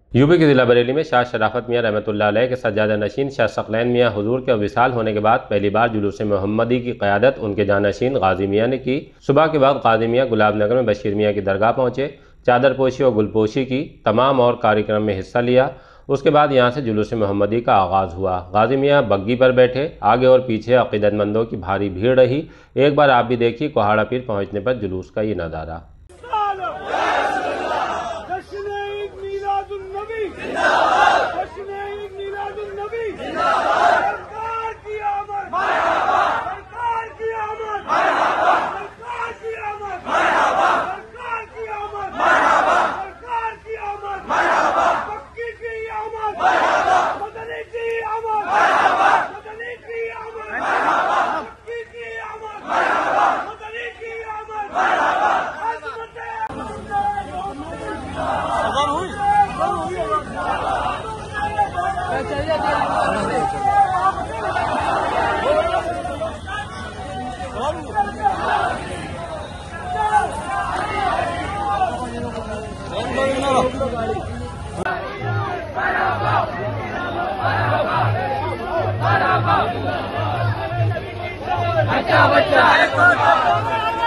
UP के जिला बरेली में शाह शराफत मियाँ रहमतुल्लाह अलैह के सज्जादा नशीन शाह सकलैन मियाँ हुजूर के विसाल होने के बाद पहली बार जुलूस मोहम्मदी की क़यादत उनके जानशीन गाजी मियाँ ने की। सुबह के बाद गाजी मियाँ गुलाबनगर में बशीर मियाँ की दरगाह पहुँचे, चादर पोशी और गुलपोशी की तमाम और कार्यक्रम में हिस्सा लिया। उसके बाद यहाँ से जुलूस मोहम्मदी का आगाज़ हुआ। गाजी मियाँ बग्गी पर बैठे, आगे और पीछे अक़ीदतमंदों की भारी भीड़ रही। एक बार आप भी देखिए कोहाड़ा पीर पहुँचने पर जुलूस का ये नज़ारा। बच्चा